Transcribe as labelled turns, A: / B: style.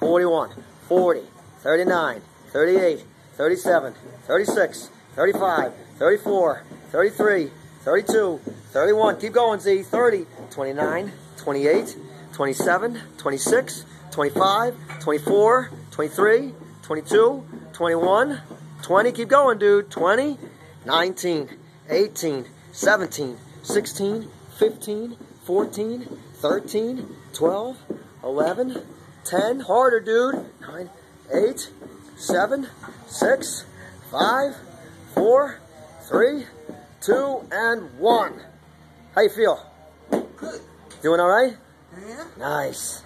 A: 41, 40, 39, 38, 37, 36, 35, 34, 33, 32, 31. Keep going, Z. 30, 29, 28, 27, 26, 25, 24, 23, 22, 21, 20. Keep going, dude. 20, 19, 18, 17, 16, 15, 14, 13, 12, 11, 10. Harder, dude. 9, 8, 7, 6, 5, 4, 3, 2, and 1. How you feel?
B: Good.
A: Doing all right?
B: Yeah.
A: Nice.